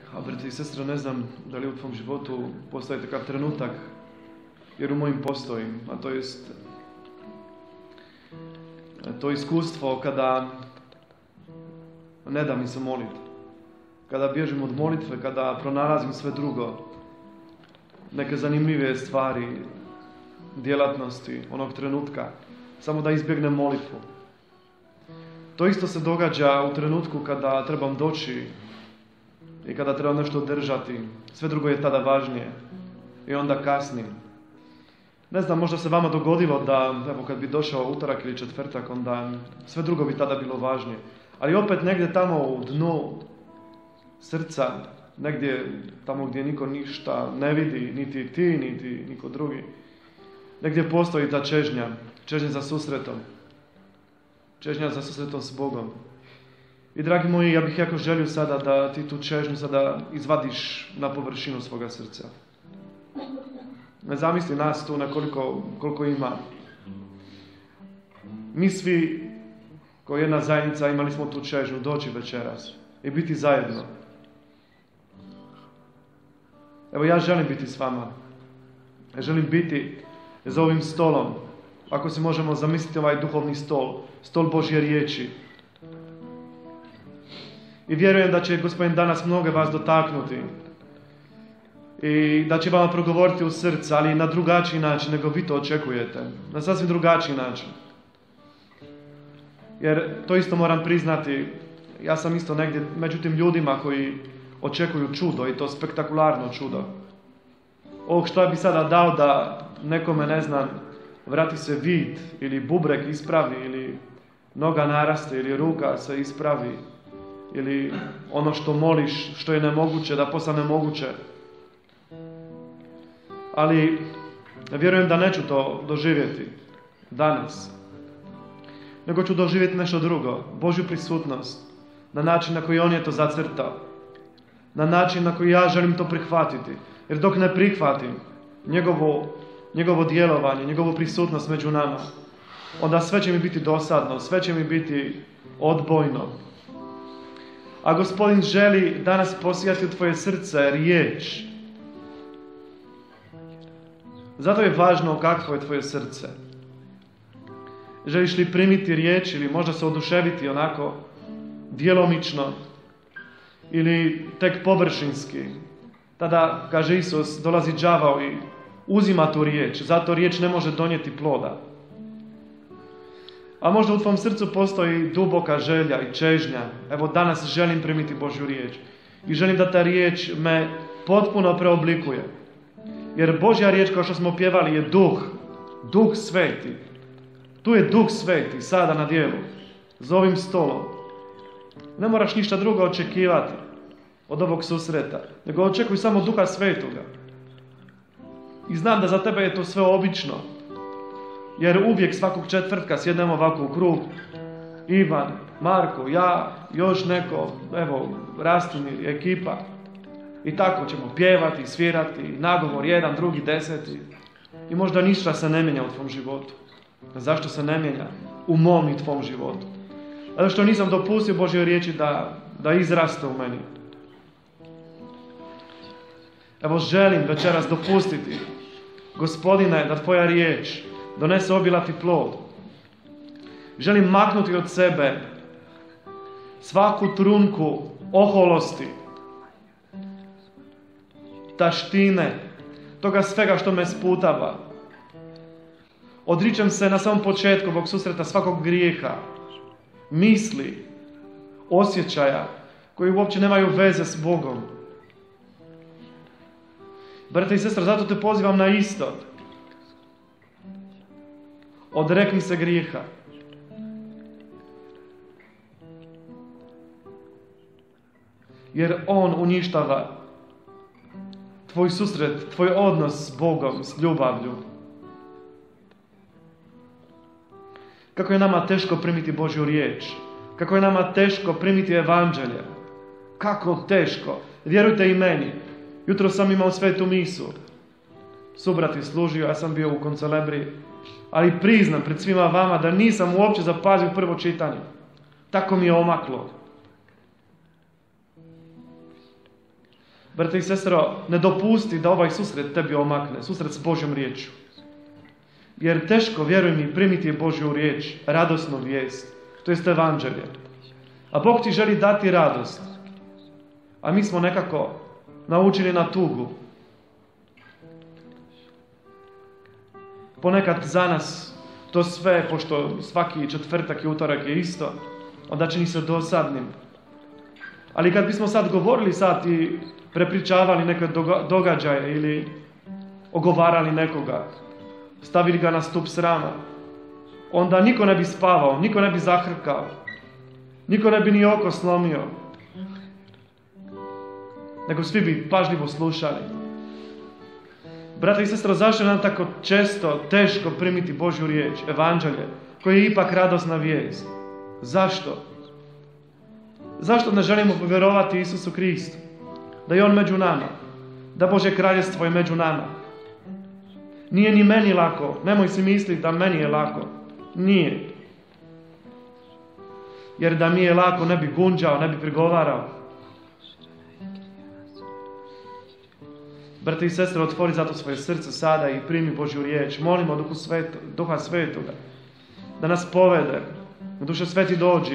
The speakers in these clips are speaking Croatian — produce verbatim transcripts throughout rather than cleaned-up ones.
A brate i sestre, ne znam da li u tvom životu postoji takav trenutak, jer u mojim postoji, a to jest to iskustvo kada ne da mi se moliti, kada bježim od molitve, kada pronalazim sve drugo, neke zanimljive stvari, djelatnosti onog trenutka, samo da izbjegnem molitvu. To isto se događa u trenutku kada trebam doći i kada trebam nešto održati. Sve drugo je tada važnije i onda kasnim. Ne znam, možda se vama dogodilo da, evo, kad bi došao utorak ili četvrtak, onda sve drugo bi tada bilo važnije. Ali opet negdje tamo u dnu srca, negdje tamo gdje niko ništa ne vidi, niti ti, niti niko drugi, negdje postoji ta čežnja, čežnja za susretom, čežnja za susretom s Bogom. I dragi moji, ja bih jako želio sada da ti tu čežnju sada izvadiš na površinu svoga srca. Ne zamisli nas tu na koliko, koliko ima. Mi svi, kao jedna zajednica, imali smo tu čežnju doći večeras i biti zajedno. Evo, ja želim biti s vama. Ja želim biti za ovim stolom. Ako si možemo zamisliti ovaj duhovni stol, stol Božje riječi. I vjerujem da će Gospodin danas mnoge vas dotaknuti. I da će vama progovoriti u srce, ali na drugačiji način nego vi to očekujete. Na sasvim drugačiji način. Jer to isto moram priznati, ja sam isto negdje među tim ljudima koji očekuju čudo i to spektakularno čudo. Ovog što bi sada dao da nekome, ne znam, vrati se vid ili bubrek ispravi ili noga naraste ili ruka se ispravi ili ono što moliš, što je nemoguće, da postane moguće. Ali vjerujem da neću to doživjeti danas, nego ću doživjeti nešto drugo, Božju prisutnost, na način na koji On je to zacrtao, na način na koji ja želim to prihvatiti. Jer dok ne prihvatim njegovo, njegovo djelovanje, njegovu prisutnost među nama, onda sve će mi biti dosadno, sve će mi biti odbojno. A Gospodin želi danas posijati u tvoje srce riječ. Zato je važno kakvo je tvoje srce. Želiš li primiti riječ ili možda se oduševiti onako djelomično ili tek površinski? Tada, kaže Isus, dolazi đavao i uzima tu riječ. Zato riječ ne može donijeti ploda. A možda u tvom srcu postoji duboka želja i čežnja. Evo, danas želim primiti Božju riječ. I želim da ta riječ me potpuno preoblikuje. Jer Božja riječ, kao što smo pjevali, je duh. Duh sveti. Tu je duh sveti, sada na djelu. Za ovim stolom. Ne moraš ništa drugo očekivati od ovog susreta. Nego očekuj samo duha svetoga. I znam da za tebe je to sve obično. Jer uvijek svakog četvrtka sjednemo ovako u krug. Ivan, Marko, ja, još neko, evo, Rastimir, ekipa. I tako ćemo pjevati, svirati, nagovor jedan, drugi, deseti. I možda ništa se ne mijenja u tvom životu. Zašto se ne mijenja? U mom i tvom životu. Zato što nisam dopustio Božjoj riječi da, da izraste u meni. Evo, želim večeras dopustiti, Gospodine, da tvoja riječ donese obilati plod. Želim maknuti od sebe svaku trunku oholosti, taštine, toga svega što me sputava. Odričem se na samom početku ovog susreta svakog grijeha, misli, osjećaja koji uopće nemaju veze s Bogom. Brate i sestre, zato te pozivam na isto. Odrekni se grijeha. Jer on uništava tvoj susret, tvoj odnos s Bogom, s ljubavlju. Kako je nama teško primiti Božju riječ. Kako je nama teško primiti evanđelje. Kako teško. Vjerujte i meni. Jutro sam imao svetu misu. Subrat je služio, ja sam bio u koncelebriji. Ali priznam pred svima vama da nisam uopće zapazio prvo čitanje. Tako mi je omaklo. Brate i sestro, ne dopusti da ovaj susret tebi omakne, susret s Božjom riječju. Jer teško, vjeruj mi, primiti je Božju riječ, radosnu vijest, to jest evanđelje. A Bog ti želi dati radost. A mi smo nekako naučili na tugu. Ponekad za nas to sve, pošto svaki četvrtak i utorak je isto, onda čini se dosadnim. Ali kad bismo sad govorili sad i prepričavali neke događaje ili ogovarali nekoga, stavili ga na stup srama, onda niko ne bi spavao, niko ne bi zahrkao, niko ne bi ni oko slomio, nego svi bi pažljivo slušali. Brate i sestra, zašto je nam tako često teško primiti Božju riječ, evanđelje, koje je ipak radosna vijest? Zašto? Zašto ne želimo povjerovati Isusu Kristu? Da je On među nama, da Božje kraljestvo je među nama. Nije ni meni lako, nemoj si misliti da meni je lako. Nije. Jer da mi je lako ne bi gunđao, ne bi prigovarao. Brate i sestre, otvori zato svoje srce sada i primi Božju riječ. Molimo Duhu Sveto, Duha Svetoga da nas povede. Duše Sveti, dođi.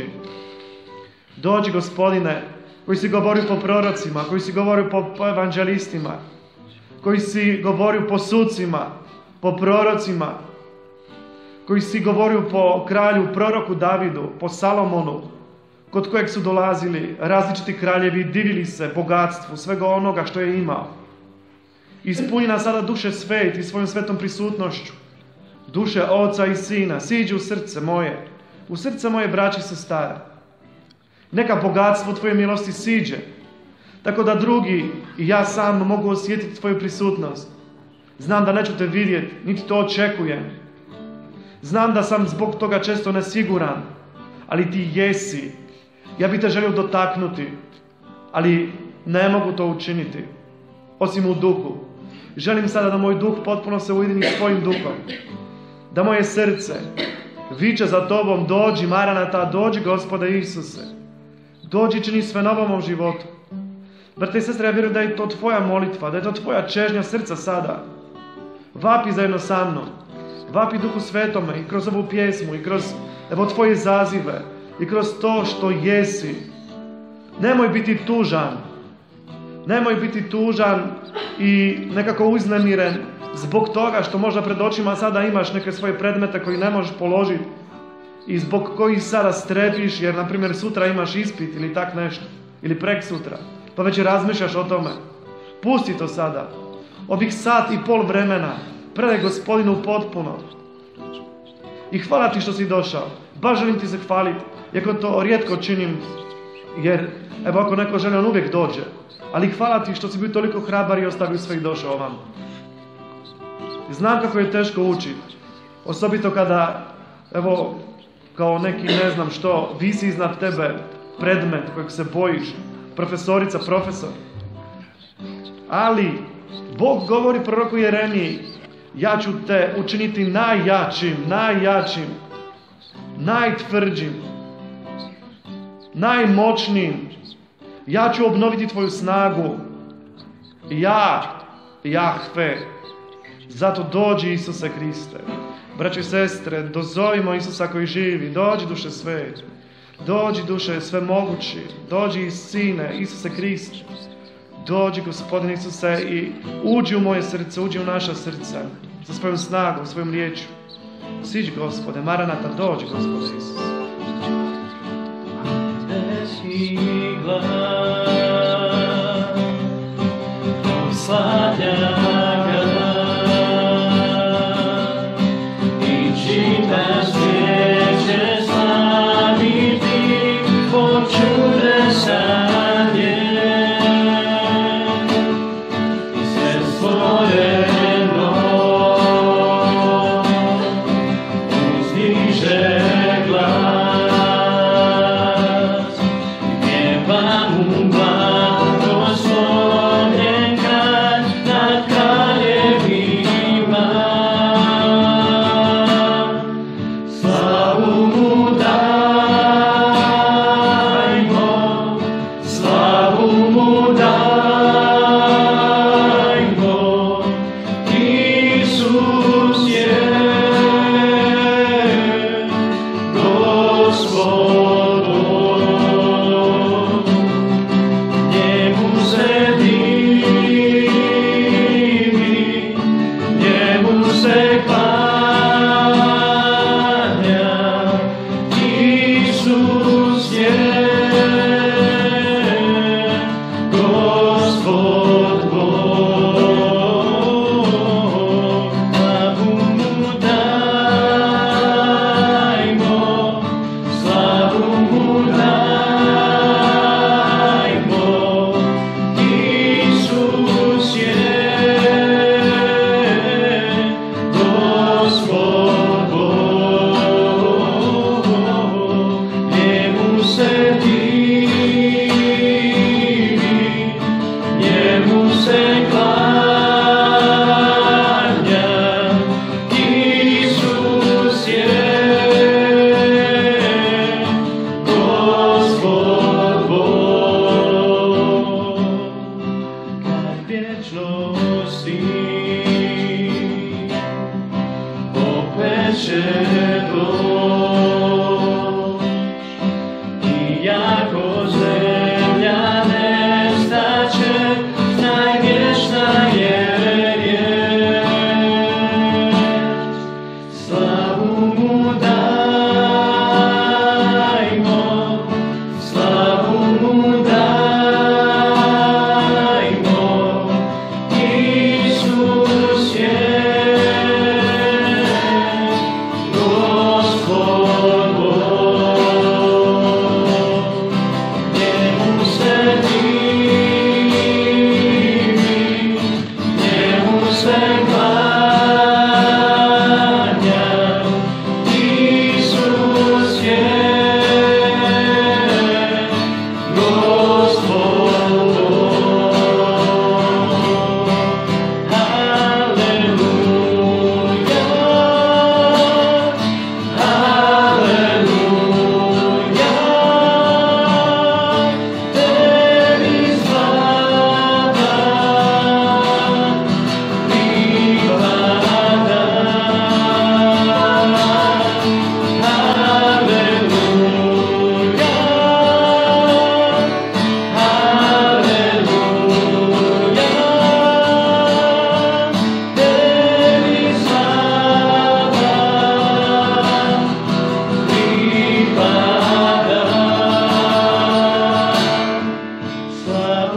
Dođi, Gospodine, koji si govorio po prorocima, koji si govorio po, po evanđelistima, koji si govorio po sucima, po prorocima, koji si govorio po kralju, proroku Davidu, po Salomonu, kod kojeg su dolazili različiti kraljevi, divili se bogatstvu svega onoga što je imao. Ispuni nas sada Duše Sveti svojom svetom prisutnošću. Duše Oca i Sina, siđi u srce moje, u srce moje braće i sestara. Neka bogatstvo Tvoje milosti siđe, tako da drugi i ja sam mogu osjetiti Tvoju prisutnost. Znam da neću Te vidjeti, niti to očekujem. Znam da sam zbog toga često nesiguran, ali Ti jesi. Ja bih Te želio dotaknuti, ali ne mogu to učiniti, osim u duhu. Želim sada da moj duh potpuno se ujedini s Tvojim duhom. Da moje srce viče za Tobom, dođi Maranata, dođi Gospode Isuse. Dođi, čini sve novo u mom životu. Brate i sestre, ja vjerujem da je to Tvoja molitva, da je to Tvoja čežnja srca sada. Vapi zajedno sa mnom. Vapi Duhu Svetome i kroz ovu pjesmu i kroz evo Tvoje zazive i kroz to što jesi. Nemoj biti tužan. Nemoj biti tužan i nekako uznemiren zbog toga što možda pred očima sada imaš neke svoje predmete koji ne možeš položiti i zbog kojih sada strepiš jer, na primjer, sutra imaš ispit ili tak nešto, ili prek sutra, pa već razmišljaš o tome. Pusti to sada. Ovih sat i pol vremena predaj Gospodinu potpuno. I hvala Ti što si došao. Baš želim Ti se hvaliti, iako to rijetko činim, jer evo ako neko želi, on uvijek dođe. Ali hvala Ti što si bio toliko hrabar i ostavio sve i došao ovam. Znam kako je teško učiti. Osobito kada, evo, kao neki ne znam što, visi iznad tebe predmet kojeg se bojiš, profesorica, profesor. Ali Bog govori proroku Jeremiji, ja ću te učiniti najjačim, najjačim, najtvrđim, najmoćnijim. Ja ću obnoviti tvoju snagu. Ja, Jahve. Zato dođi, Isuse Kriste. Braćo i sestre, dozovimo Isusa koji živi. Dođi, Duše Sveti. Dođi, Duše Svemogući. Dođi, Sine, Isuse Kriste. Dođi, Gospodine Isuse, i uđi u moje srce, uđi u naša srca. Sa svojom snagom, svojom riječju. Siđi, Gospode, Maranata, dođi, Gospode Isuse. Neći glas, oslavlja ga, i čitaš riječe slaviti, po čudesan je, i sve stvoreno uzdiže glas. Vamos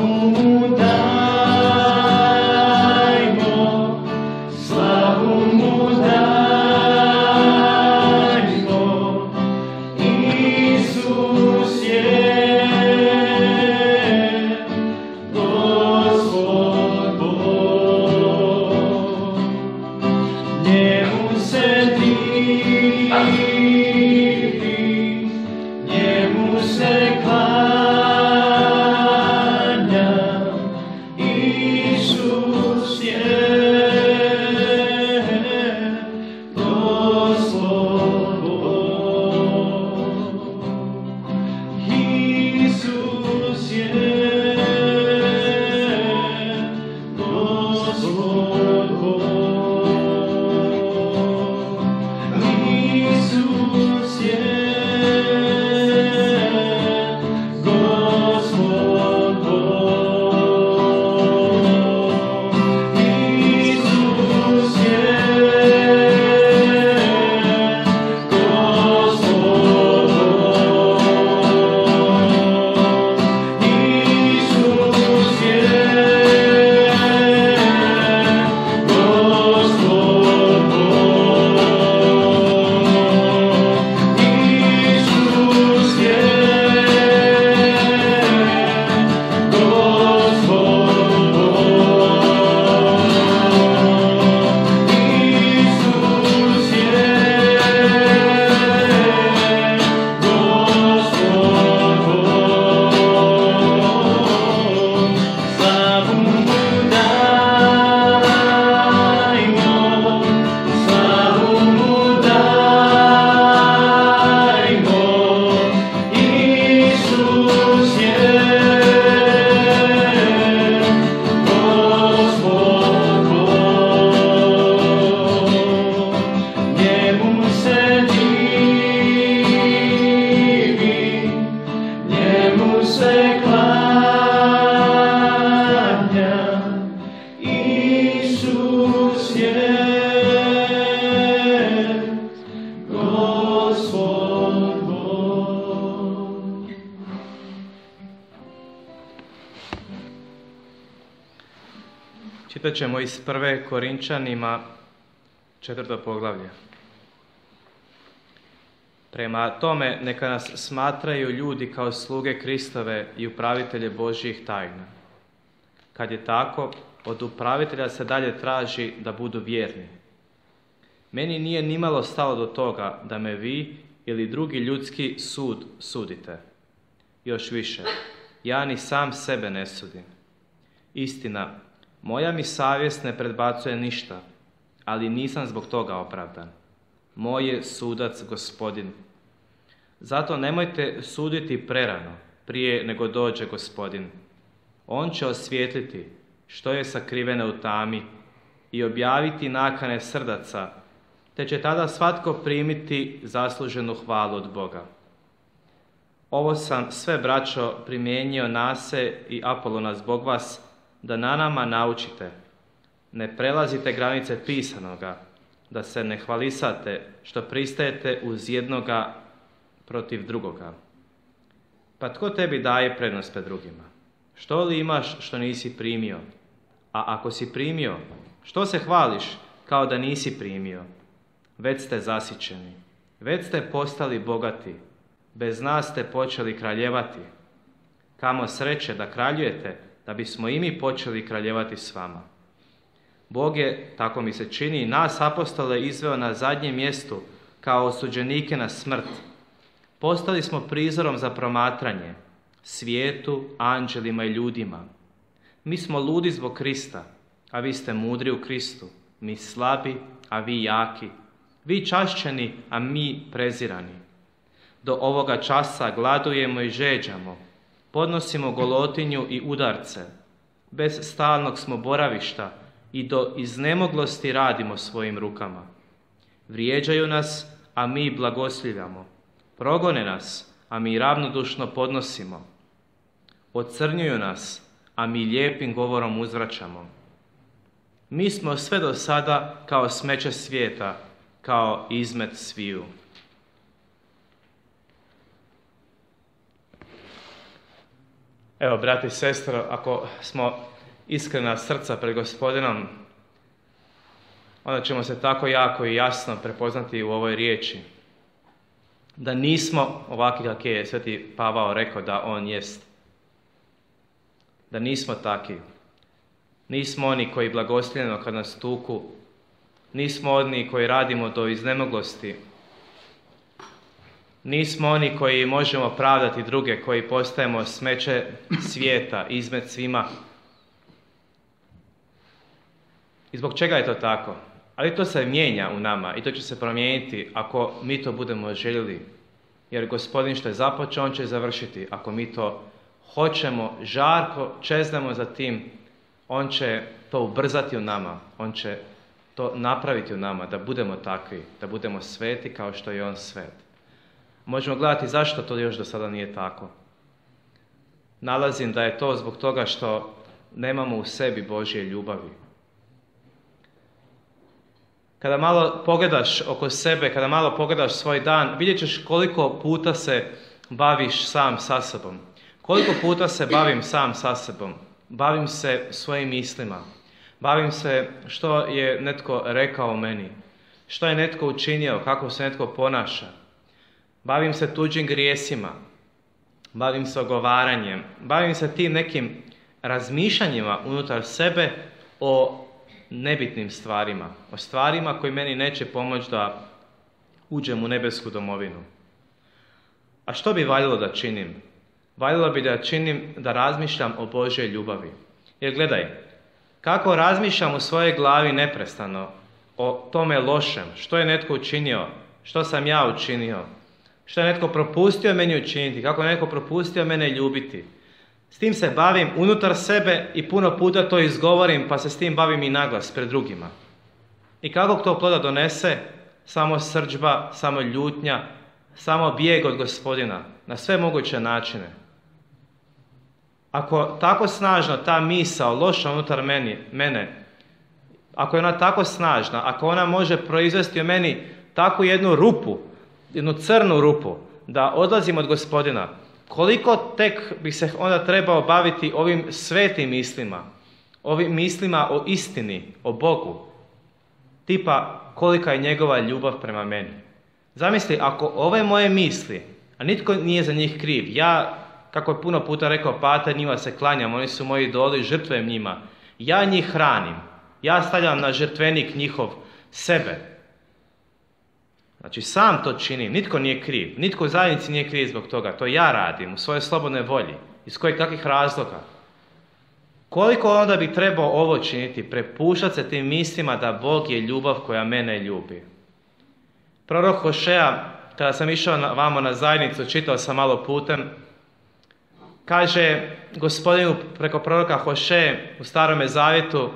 Čitat ćemo iz prve Korinčanima, četvrto poglavlje. Prema tome, neka nas smatraju ljudi kao sluge Kristove i upravitelje Božjih tajna. Kad je tako, od upravitelja se dalje traži da budu vjerni. Meni nije nimalo stalo do toga da me vi ili drugi ljudski sud sudite. Još više, ja ni sam sebe ne sudim. Istina, moja mi savjest ne predbacuje ništa, ali nisam zbog toga opravdan. Moj je sudac Gospodin. Zato nemojte suditi prerano, prije nego dođe Gospodin. On će osvijetliti što je sakriveno u tami i objaviti nakane srdaca, te će tada svatko primiti zasluženu hvalu od Boga. Ovo sam sve, braćo, primijenio na se i Apolona zbog vas, da na nama naučite. Ne prelazite granice pisanoga, da se ne hvalisate što pristajete uz jednoga protiv drugoga. Pa tko tebi daje prednost pred drugima? Što li imaš što nisi primio? A ako si primio, što se hvališ kao da nisi primio? Već ste zasićeni, već ste postali bogati, bez nas ste počeli kraljevati. Kamo sreće da kraljujete, da bismo i mi počeli kraljevati s vama. Bog je, tako mi se čini, nas apostole izveo na zadnjem mjestu kao osuđenike na smrt. Postali smo prizorom za promatranje, svijetu, anđelima i ljudima. Mi smo ludi zbog Krista, a vi ste mudri u Kristu. Mi slabi, a vi jaki. Vi čašćeni, a mi prezirani. Do ovoga časa gladujemo i žeđamo, podnosimo golotinju i udarce. Bez stalnog smo boravišta i do iznemoglosti radimo svojim rukama. Vrijeđaju nas, a mi blagoslivljamo. Progone nas, a mi ravnodušno podnosimo. Ocrnjuju nas, a mi lijepim govorom uzvraćamo. Mi smo sve do sada kao smeće svijeta, kao izmet sviju. Evo, brati i sestro, ako smo iskrena srca pred Gospodinom, onda ćemo se tako jako i jasno prepoznati u ovoj riječi. Da nismo ovakvi kak je Sveti Pavao rekao da on jest. Da nismo takvi. Nismo oni koji blagosljeno kad nas tuku. Nismo oni koji radimo do iznemoglosti. Nismo oni koji možemo pravdati druge, koji postajemo smeće svijeta, izmet svima. I zbog čega je to tako? Ali to se mijenja u nama i to će se promijeniti ako mi to budemo željeli. Jer Gospodin što je započeo, on će završiti. Ako mi to hoćemo, žarko čeznemo za tim, on će to ubrzati u nama. On će to napraviti u nama, da budemo takvi, da budemo sveti kao što je on svet. Možemo gledati zašto to još do sada nije tako. Nalazim da je to zbog toga što nemamo u sebi Božje ljubavi. Kada malo pogledaš oko sebe, kada malo pogledaš svoj dan, vidjet ćeš koliko puta se baviš sam sa sobom. Koliko puta se bavim sam sa sobom. Bavim se svojim mislima. Bavim se što je netko rekao meni. Što je netko učinio, kako se netko ponaša. Bavim se tuđim grijesima. Bavim se ogovaranjem. Bavim se tim nekim razmišljanjima unutar sebe o nebitnim stvarima, o stvarima koji meni neće pomoći da uđem u nebesku domovinu. A što bi valjalo da činim? Valjalo bi da činim da razmišljam o Božjoj ljubavi. Jer gledaj, kako razmišljam u svojoj glavi neprestano o tome lošem, što je netko učinio, što sam ja učinio, što je netko propustio meni učiniti, kako je netko propustio mene ljubiti. S tim se bavim unutar sebe i puno puta to izgovorim, pa se s tim bavim i naglas pred drugima. I kakvog to ploda donese? Samo srdžba, samo ljutnja, samo bijeg od Gospodina, na sve moguće načine. Ako tako snažno ta misao loša unutar meni, mene, ako je ona tako snažna, ako ona može proizvesti u meni takvu jednu rupu, jednu crnu rupu, da odlazim od Gospodina, koliko tek bi se onda trebao baviti ovim svetim mislima, ovim mislima o istini, o Bogu, tipa kolika je njegova ljubav prema meni. Zamisli, ako ove moje misli, a nitko nije za njih kriv, ja, kako je puno puta rekao Pater, njima se klanjam, oni su moji idoli, žrtvujem njima, ja njih hranim, ja stavljam na žrtvenik njihov sebe. Znači, sam to činim, nitko nije kriv, nitko u zajednici nije kriv zbog toga, to ja radim u svojoj slobodnoj volji, iz kojih kakvih razloga. Koliko onda bi trebao ovo činiti, prepuštati se tim mislima da Bog je ljubav koja mene ljubi. Prorok Hošeja, kada sam išao na, vamo na zajednicu, čitao sam malo putem, kaže Gospodinu preko proroka Hošeje u Starome Zavjetu,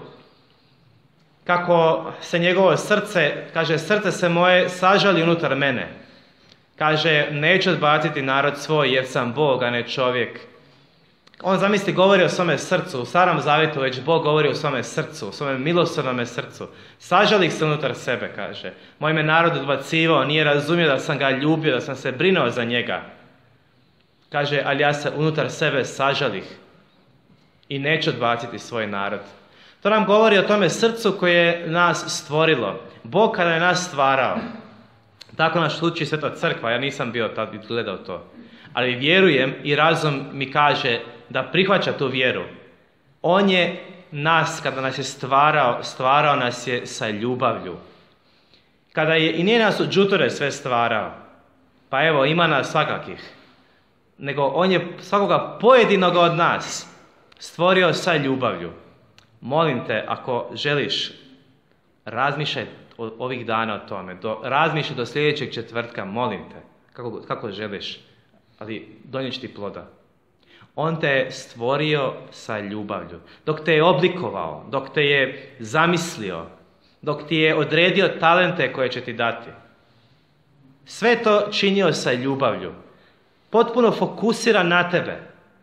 kako se njegovo srce, kaže, srce se moje sažali unutar mene. Kaže, neću odbaciti narod svoj jer sam Bog, a ne čovjek. On, zamisli, govori o svome srcu. U Starom Zavjetu već Bog govori o svome srcu, o svome milosrdnome srcu. Sažali se unutar sebe, kaže. Moj me narod odbacivao, nije razumio da sam ga ljubio, da sam se brinuo za njega. Kaže, ali ja se unutar sebe sažalih i neću odbaciti svoj narod. To nam govori o tome srcu koje je nas stvorilo. Bog kada je nas stvarao. Tako nas uči Sveta Crkva, ja nisam bio tad gledao to. Ali vjerujem i razum mi kaže da prihvaća tu vjeru. On je nas, kada nas je stvarao, stvarao nas je sa ljubavlju. Kada je, i nije nas u džuture sve stvarao. Pa evo, ima nas svakakih. Nego on je svakoga pojedinoga od nas stvorio sa ljubavlju. Molim te, ako želiš, razmišljaj ovih dana o tome, do, razmišljaj do sljedećeg četvrtka, molim te, kako, kako želiš, ali donijet će ti ploda. On te je stvorio sa ljubavlju, dok te je oblikovao, dok te je zamislio, dok ti je odredio talente koje će ti dati. Sve to činio sa ljubavlju, potpuno fokusiran na tebe.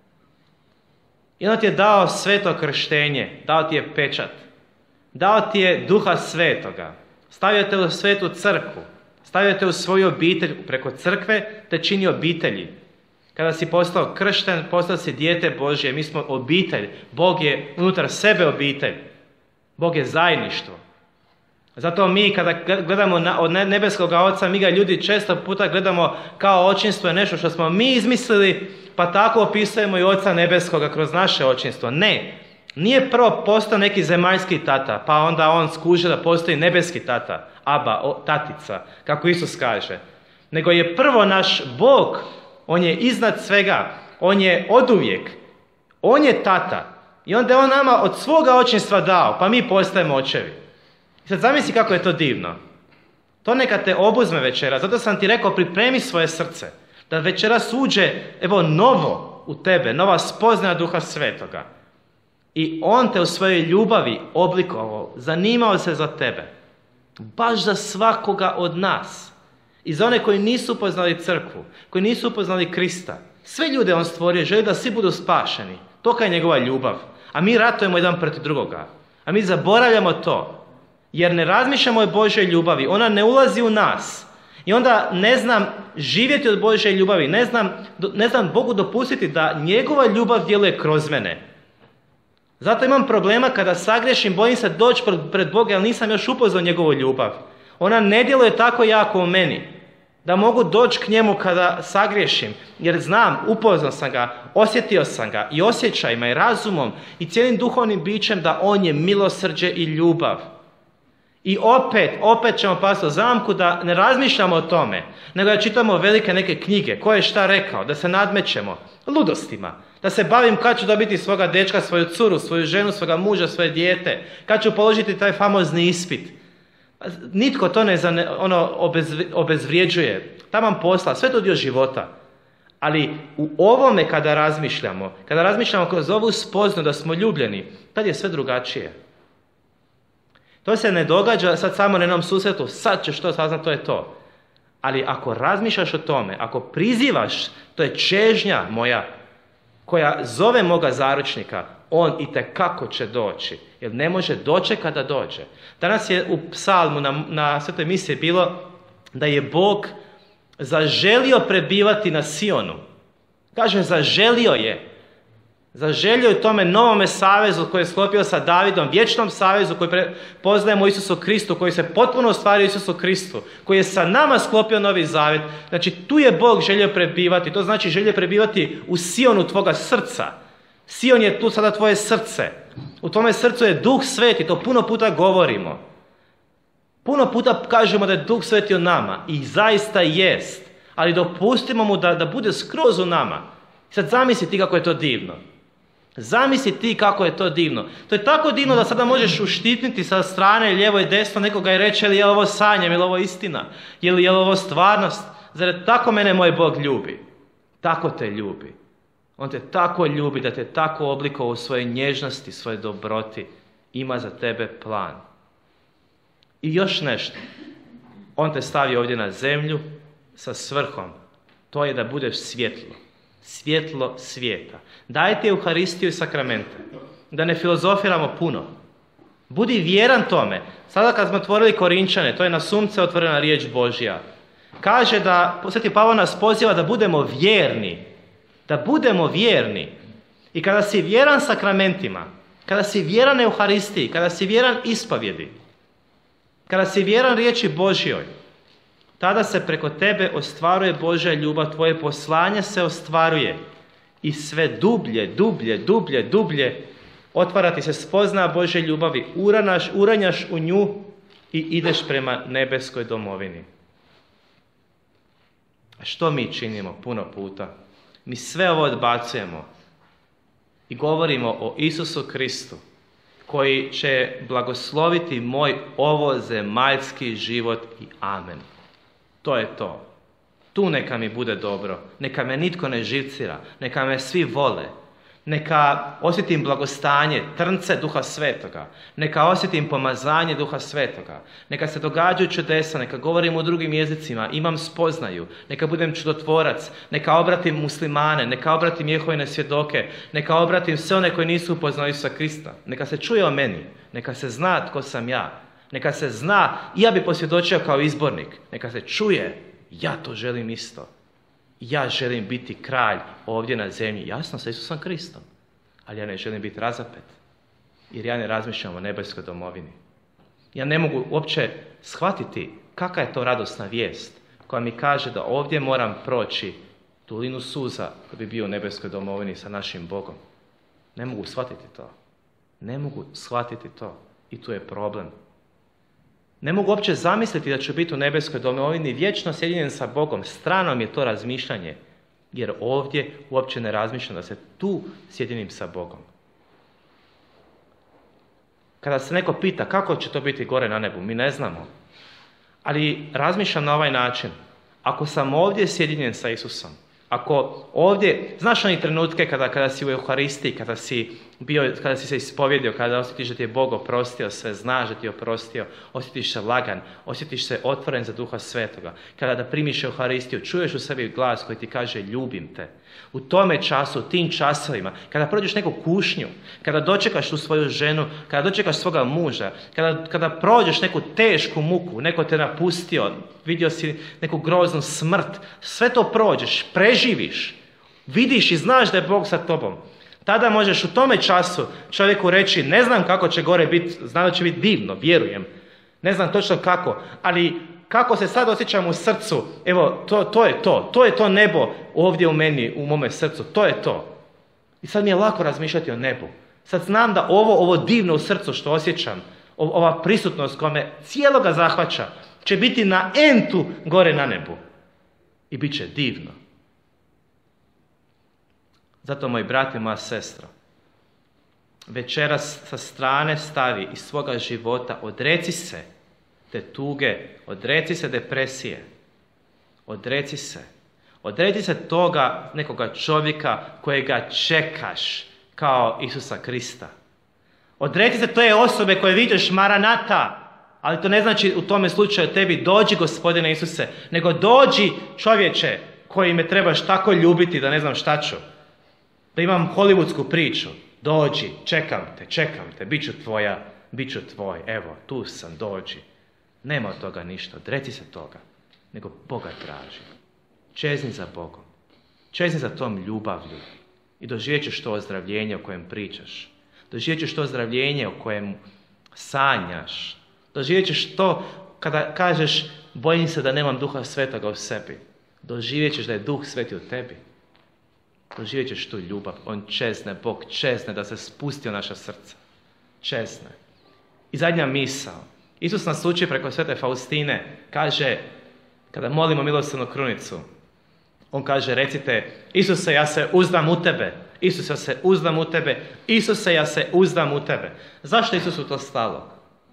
I on ti je dao sveto krštenje, dao ti je pečat, dao ti je Duha Svetoga, stavio te u svetu crkvu, stavio te u svoju obitelj preko crkve, te čini obitelji. Kada si postao kršten, postao si dijete Božje, mi smo obitelj. Bog je unutar sebe obitelj. Bog je zajedništvo. Zato mi kada gledamo na, od nebeskog Oca, mi ga ljudi često puta gledamo kao očinstvo je nešto što smo mi izmislili, pa tako opisujemo i Oca nebeskoga kroz naše očinstvo. Ne, nije prvo postao neki zemaljski tata, pa onda on skuže da postoji nebeski tata, aba, o, tatica, kako Isus kaže. Nego je prvo naš Bog, on je iznad svega, on je oduvijek, on je tata. I onda je on nama od svoga očinstva dao, pa mi postajemo očevi. I sad zamisli kako je to divno. To neka te obuzme večera. Zato sam ti rekao, pripremi svoje srce. Da večeras uđe, evo, novo u tebe, nova spoznaja Duha Svetoga. I on te u svojoj ljubavi oblikovao, zanimao se za tebe. Baš za svakoga od nas. I za one koji nisu upoznali crkvu, koji nisu upoznali Krista. Sve ljude on stvorio, želi da svi budu spašeni. To je njegova ljubav. A mi ratujemo jedan protiv drugoga. A mi zaboravljamo to. Jer ne razmišljamo o Božoj ljubavi. Ona ne ulazi u nas. I onda ne znam živjeti od Božje ljubavi. Ne znam, ne znam Bogu dopustiti da njegova ljubav djeluje kroz mene. Zato imam problema kada sagriješim, bojim se doći pred Boga, jer nisam još upoznao njegovu ljubav. Ona ne djeluje tako jako u meni. Da mogu doći k njemu kada sagriješim. Jer znam, upoznao sam ga, osjetio sam ga i osjećajima i razumom i cijelim duhovnim bićem da on je milosrđe i ljubav. I opet, opet ćemo pasti u zamku da ne razmišljamo o tome, nego da čitamo velike neke knjige, ko je šta rekao, da se nadmećemo ludostima, da se bavim kad ću dobiti svoga dečka, svoju curu, svoju ženu, svoga muža, svoje dijete, kad ću položiti taj famozni ispit. Nitko to ne zane, ono, obezv, obezvrijeđuje. Taman posla, sve to dio života. Ali u ovome kada razmišljamo, kada razmišljamo kroz ovu spoznaju da smo ljubljeni, tad je sve drugačije. To se ne događa sad samo na jednom susretu, sad ćeš to saznat, to je to. Ali ako razmišljaš o tome, ako prizivaš, to je čežnja moja koja zove moga zaručnika, on itekako će doći. Jer ne može doći kada dođe. Danas je u psalmu na, na svetoj misiji bilo da je Bog zaželio prebivati na Sionu. Kaže, zaželio je. Zaželio je tome novome savezu koji je sklopio sa Davidom, vječnom savezu koji poznajemo u Isusu Kristu, koji se potpuno ostvario u Isusu Kristu, koji je sa nama sklopio novi zavjet. Znači, tu je Bog želio prebivati. To znači želio prebivati u Sionu tvoga srca. Sion je tu sada tvoje srce. U tome srcu je Duh Sveti, to puno puta govorimo. Puno puta kažemo da je Duh Sveti u nama i zaista jest, ali dopustimo mu da, da bude skroz u nama. Sad zamisli ti kako je to divno. Zamisli ti kako je to divno. To je tako divno da sada možeš uštipniti sa strane lijevo i desno nekoga i reći je li ovo sanjem, je li ovo istina, je li, je li ovo stvarnost. Zar tako mene moj Bog ljubi? Tako te ljubi. On te tako ljubi da te tako oblikovao u svojoj nježnosti, svojoj dobroti. Ima za tebe plan. I još nešto. On te stavi ovdje na zemlju sa svrhom. To je da budeš svjetlo. Svjetlo svijeta. Dajte Euharistiju i sakramente. Da ne filozofiramo puno. Budi vjeran tome. Sada kad smo otvorili Korinčane, to je na sumce otvorena riječ Božja. Kaže da, Sveti Pavao nas poziva da budemo vjerni. Da budemo vjerni. I kada si vjeran sakramentima, kada si vjeran Euharistiji, kada si vjeran ispovjedi, kada si vjeran riječi Božjoj, tada se preko tebe ostvaruje Božja ljubav, tvoje poslanje se ostvaruje i sve dublje, dublje, dublje, dublje otvarati se spoznaja Božje ljubavi, uranaš, uranjaš u nju i ideš prema nebeskoj domovini. A što mi činimo puno puta? Mi sve ovo odbacujemo i govorimo o Isusu Kristu koji će blagosloviti moj ovozemaljski život i amen. To je to. Tu neka mi bude dobro. Neka me nitko ne živcira. Neka me svi vole. Neka osjetim blagostanje, trnce Duha Svetoga. Neka osjetim pomazanje Duha Svetoga. Neka se događaju čudesa, neka govorim u drugim jezicima, imam spoznaju. Neka budem čudotvorac. Neka obratim muslimane, neka obratim Jehovine svjedoke. Neka obratim sve one koji nisu upoznali Isusa Krista. Neka se čuje o meni. Neka se zna tko sam ja. Neka se zna, i ja bi posvjedočio kao izbornik. Neka se čuje, ja to želim isto. Ja želim biti kralj ovdje na zemlji, jasno, sa Isusom Kristom. Ali ja ne želim biti razapet. Jer ja ne razmišljam o nebeskoj domovini. Ja ne mogu uopće shvatiti kakva je to radosna vijest koja mi kaže da ovdje moram proći dolinu suza da bi bio u nebeskoj domovini sa našim Bogom. Ne mogu shvatiti to. Ne mogu shvatiti to. I tu je problem. Ne mogu uopće zamisliti da ću biti u nebeskoj domovini vječno sjedinjen sa Bogom. Strano mi je to razmišljanje. Jer ovdje uopće ne razmišljam da se tu sjedinim sa Bogom. Kada se neko pita kako će to biti gore na nebu, mi ne znamo. Ali razmišljam na ovaj način. Ako sam ovdje sjedinjen sa Isusom, ako ovdje, znaš oni trenutke kada, kada si u Euharistiji, kada si, bio, kada si se ispovjedio, kada osjetiš da ti je Bog oprostio sve, znaš da ti je oprostio, osjetiš se lagan, osjetiš se otvoren za Duha Svetoga. Kada da primiš Euharistiju, čuješ u sebi glas koji ti kaže ljubim te. U tome času, u tim časovima, kada prođeš neku kušnju, kada dočekaš tu svoju ženu, kada dočekaš svoga muža, kada, kada prođeš neku tešku muku, neko te napustio, vidio si neku groznu smrt, sve to prođeš, preživiš, vidiš i znaš da je Bog sa tobom. Tada možeš u tome času čovjeku reći, ne znam kako će gore biti, znam da će biti divno, vjerujem. Ne znam točno kako, ali kako se sad osjećam u srcu, evo, to, to je to, to je to nebo ovdje u meni, u mome srcu, to je to. I sad mi je lako razmišljati o nebu. Sad znam da ovo, ovo divno u srcu što osjećam, ova prisutnost koja me cijeloga zahvaća, će biti na entu gore na nebu. I bit će divno. Zato, moj brat i moja sestra, večeras sa strane stavi iz svoga života, odreci se te tuge, odreci se depresije, odreci se. Odreci se toga nekoga čovjeka kojega čekaš kao Isusa Krista. Odreci se te osobe koje vidiš Maranata, ali to ne znači u tome slučaju tebi dođi Gospodine Isuse, nego dođi čovječe koji me trebaš tako ljubiti da ne znam šta ću. Da imam hollywoodsku priču. Dođi, čekam te, čekam te, bit ću tvoja, bit ću tvoj, evo, tu sam, dođi. Nema od toga ništa, odreci se toga, nego Boga traži. Čezni za Bogom, čezni za tom ljubavlju i doživjet ćeš to ozdravljenje o kojem pričaš. Doživjet ćeš to ozdravljenje o kojem sanjaš. Doživjet ćeš to kada kažeš bojim se da nemam Duha Svetoga u sebi. Doživjet ćeš da je Duh Sveti u tebi. Doživjet ćeš tu ljubav. On čezne, Bog čezne da se spusti u naša srca. Čezne. I zadnja misao. Isus nas uči preko svete Faustine. Kaže, kada molimo milosrdnu krunicu, on kaže, recite, Isuse, ja se uzdam u tebe. Isuse, ja se uzdam u tebe. Isuse, ja se uzdam u tebe. Zašto Isusu to stalo?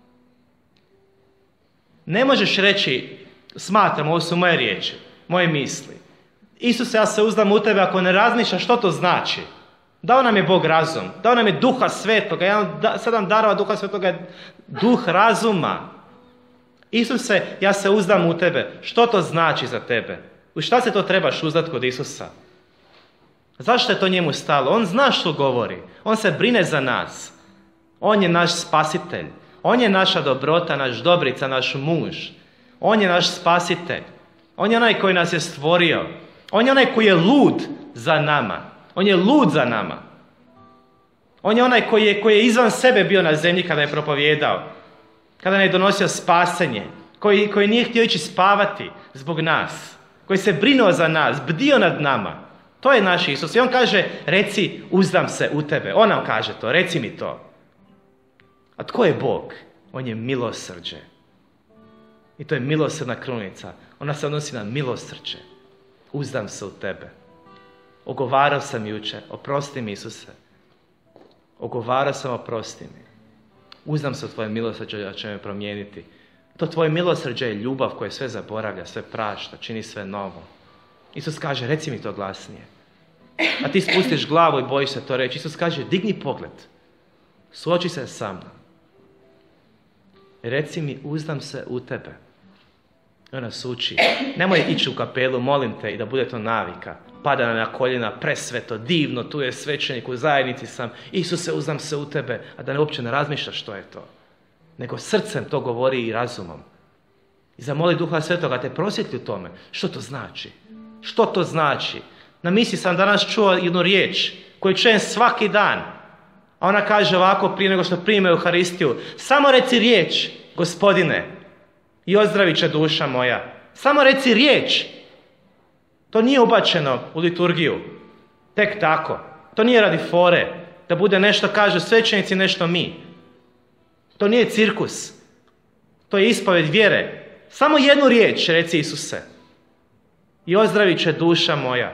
Ne možeš reći, smatram, ovo su moje riječi, moje misli. Isuse, ja se uzdam u tebe ako ne razmišljaš što to znači. Dao nam je Bog razum, dao nam je Duha Svetoga, ja da, sad nam darova Duha Svetoga, duh razuma. Isuse, ja se uzdam u tebe. Što to znači za tebe? U šta se to trebaš uzdati kod Isusa? Zašto je to njemu stalo? On zna što govori. On se brine za nas. On je naš spasitelj. On je naša dobrota, naš dobrica, naš muž. On je naš spasitelj. On je onaj koji nas je stvorio. On je onaj koji je lud za nama. On je lud za nama. On je onaj koji je, koji je izvan sebe bio na zemlji kada je propovijedao. Kada je donosio spasenje. Koji, koji nije htio ići spavati zbog nas. Koji se brinuo za nas, bdio nad nama. To je naš Isus. I on kaže, reci, uzdam se u tebe. On nam kaže to, reci mi to. A tko je Bog? On je milosrđe. I to je milosrdna krunica. Ona se odnosi na milosrđe. Uzdam se u tebe. Ogovarao sam jučer. Oprosti mi, Isuse. Ogovarao sam, oprosti mi. Uzdam se u tvoje milosrđe da će me promijeniti. To tvoje milosrđe je ljubav koja sve zaboravlja, sve prašta, čini sve novo. Isus kaže, reci mi to glasnije. A ti spustiš glavu i bojiš se to reći. Isus kaže, digni pogled. Suoči se sa mnom. Reci mi, uzdam se u tebe. I on nas uči. Nemoj ići u kapelu, molim te, i da bude to navika. Pada na koljena, presveto, divno, tu je svećenik, u zajednici sam. Isuse, uzdam se u tebe, a da ne uopće ne razmišljaš što je to. Nego srcem to govori i razumom. I zamoli Duha Svetoga te prosvjetli u tome. Što to znači? Što to znači? Na misiji sam danas čuo jednu riječ koju čujem svaki dan. A ona kaže ovako prije nego što prime Euharistiju. Samo reci riječ, Gospodine, i ozdravit će duša moja. Samo reci riječ. To nije ubačeno u liturgiju. Tek tako. To nije radi fore. Da bude nešto, kažu svećenici, nešto mi. To nije cirkus. To je ispoved vjere. Samo jednu riječ reci Isuse. I ozdravit će duša moja.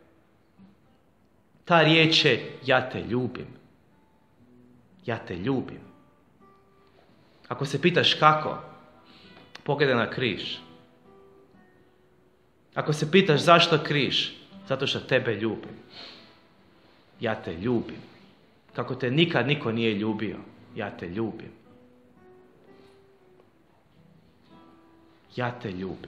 Ta riječ je ja te ljubim. Ja te ljubim. Ako se pitaš kako, pogledaj na križ. Ako se pitaš zašto križ, zato što tebe ljubim. Ja te ljubim. Kako te nikad niko nije ljubio, ja te ljubim. Ja te ljubim.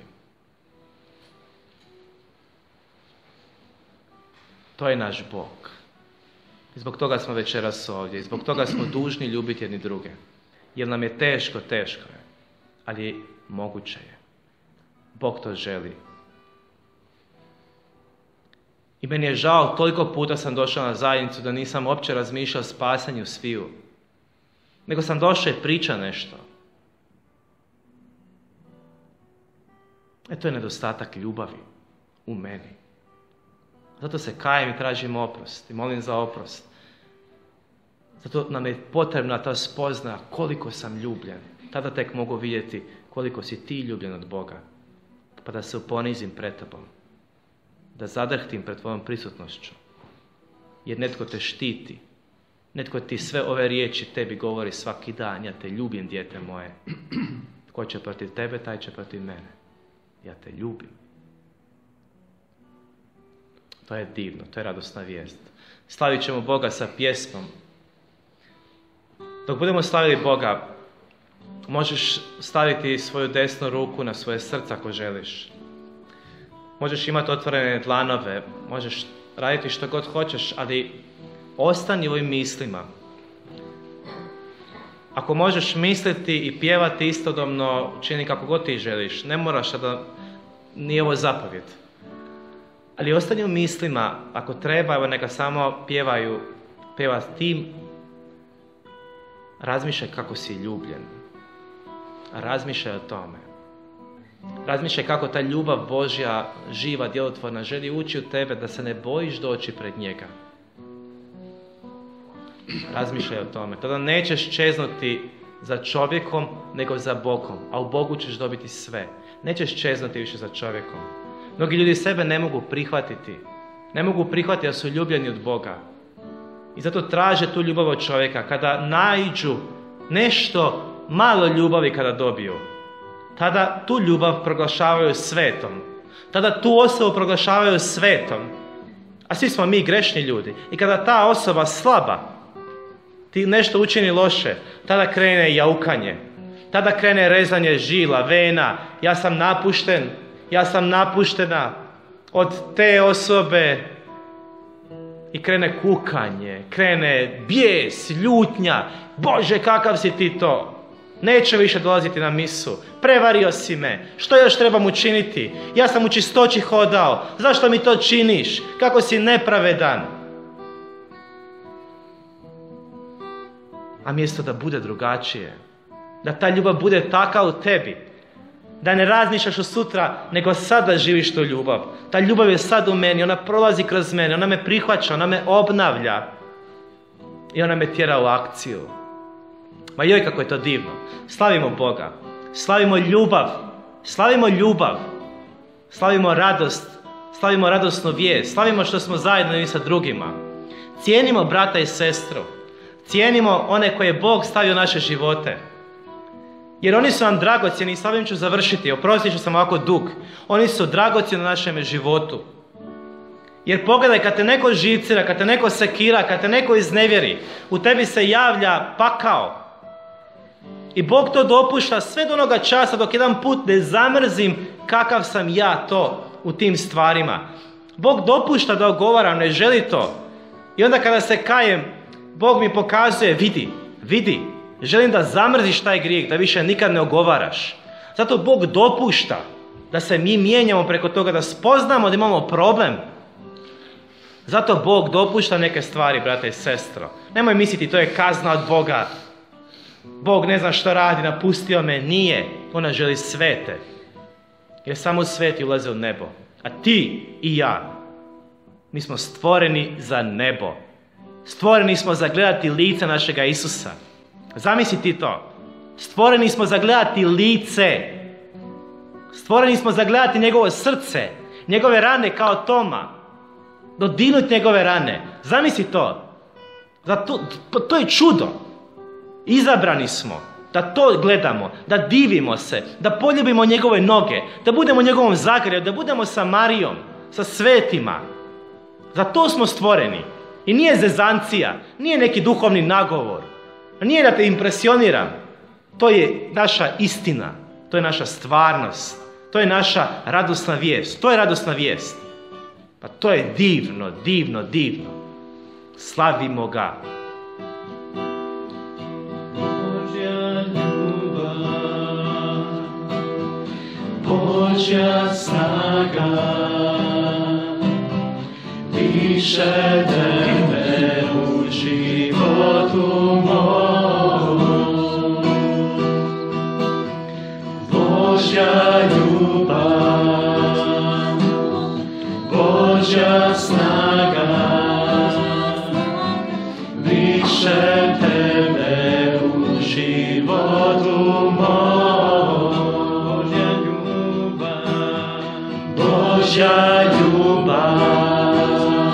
To je naš Bog. I zbog toga smo večeras ovdje. I zbog toga smo dužni ljubiti jedni druge. Jer nam je teško, teško je. Ali moguće je. Bog to želi. I meni je žao, toliko puta sam došao na zajednicu da nisam uopće razmišljao o spasanju sviju. Nego sam došao i priča nešto. E to je nedostatak ljubavi u meni. Zato se kajem i tražim oprost i molim za oprost. Zato nam je potrebna ta spoznaja koliko sam ljubljen. Tada tek mogu vidjeti koliko si ti ljubljen od Boga. Pa da se uponizim pred tobom. Da zadrhtim pred tvojom prisutnošću. Jer netko te štiti. Netko ti sve ove riječi tebi govori svaki dan. Ja te ljubim, dijete moje. Tko će protiv tebe, taj će protiv mene. Ja te ljubim. To je divno, to je radosna vijest. Slavit ćemo Boga sa pjesmom. Dok budemo slavili Boga, možeš staviti svoju desnu ruku na svoje srce ako želiš. Možeš imati otvorene dlanove, možeš raditi što god hoćeš, ali ostani u ovim mislima. Ako možeš misliti i pjevati istodobno, čini kako god ti želiš. Ne moraš, da nije ovo zapovjed. Ali ostani u mislima, ako treba, evo neka samo pjevaju, pjeva tim. Razmišljaj kako si ljubljen. Razmišljaj o tome. Razmišljaj kako ta ljubav Božja, živa, djelotvorna, želi ući u tebe, da se ne bojiš doći pred njega. Razmišljaj o tome. Tada nećeš čeznuti za čovjekom, nego za Bogom. A u Bogu ćeš dobiti sve. Nećeš čeznuti više za čovjekom. Mnogi ljudi sebe ne mogu prihvatiti. Ne mogu prihvatiti da su ljubljeni od Boga. I zato traže tu ljubav od čovjeka. Kada naiđu nešto malo ljubavi kada dobiju, tada tu ljubav proglašavaju svetom. Tada tu osobu proglašavaju svetom. A svi smo mi grešni ljudi. I kada ta osoba slaba ti nešto učini loše, tada krene jaukanje. Tada krene rezanje žila, vena. Ja sam napušten. Ja sam napuštena od te osobe. I krene kukanje, krene bijes, ljutnja. Bože, kakav si ti to? Neće više dolaziti na misu. Prevario si me. Što još trebam učiniti? Ja sam u čistoći hodao. Zašto mi to činiš? Kako si nepravedan? A mjesto da bude drugačije. Da ta ljubav bude taka u tebi. Da ne razmišljaš o sutra, nego sada živiš tu ljubav. Ta ljubav je sad u meni, ona prolazi kroz mene, ona me prihvaća, ona me obnavlja. I ona me tjera u akciju. Ma joj, kako je to divno. Slavimo Boga. Slavimo ljubav. Slavimo ljubav. Slavimo radost. Slavimo radosnu vijest. Slavimo što smo zajedno jedni sa drugima. Cijenimo brata i sestru. Cijenimo one koje je Bog stavio u naše živote. Jer oni su nam dragocjeni i slavim ću završiti. Oprostit ću sam ovako dug. Oni su dragocjeni u našem životu. Jer pogledaj, kad te neko živcira, kad te neko sekira, kad te neko iznevjeri, u tebi se javlja pakao. I Bog to dopušta sve do onoga časa dok jedan put ne zamrzim kakav sam ja to u tim stvarima. Bog dopušta da ogovaram, ne želi to. I onda kada se kajem, Bog mi pokazuje, vidi, vidi, želim da zamrziš taj grijeh, da više nikad ne ogovaraš. Zato Bog dopušta da se mi mijenjamo preko toga, da spoznamo da imamo problem. Zato Bog dopušta neke stvari, brate i sestro. Nemoj misliti to je kazna od Boga. Bog ne zna što radi, napustio me. Nije. Ona želi svete. Jer samo sveti ulaze u nebo. A ti i ja, mi smo stvoreni za nebo. Stvoreni smo za gledati lice našega Isusa. Zamisli ti to. Stvoreni smo za gledati lice. Stvoreni smo za gledati njegovo srce, njegove rane kao Toma. Dodirnuti njegove rane. Zamisli to. To, to je čudo. Izabrani smo da to gledamo, da divimo se, da poljubimo njegove noge, da budemo u njegovom zagrlju, da budemo sa Marijom, sa svetima. Za to smo stvoreni. I nije zezancija, nije neki duhovni nagovor. Nije da te impresioniram. To je naša istina. To je naša stvarnost. To je naša radosna vijest. To je radosna vijest. Pa to je divno, divno, divno. Slavimo ga. Božja ljubav, Božja snaga, više tebe u životu mom. Božja ljubav, Božja snaga, više tebe u životu mom. Božja ljubav, Božja ljubav,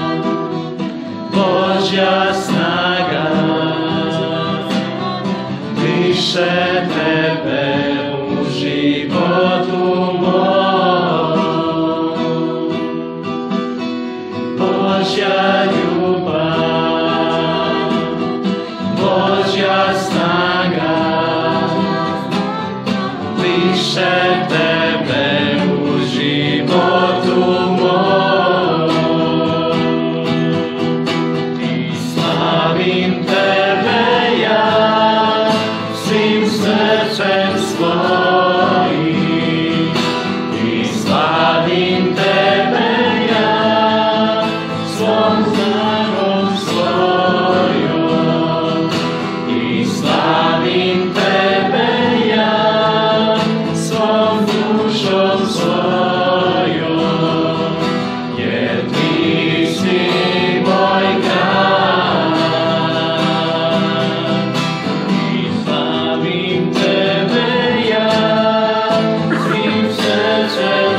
Božja snaga, više tebe u životu mom. Božja ljubav, Božja snaga, više tebe u životu mom. I slavim tebe ja svim srcem svojim. I slavim tebe ja svom snagom svojom. I slavim tebe ja svom dušom svojom, jer ti si moj grad. I slavim tebe ja svim srcem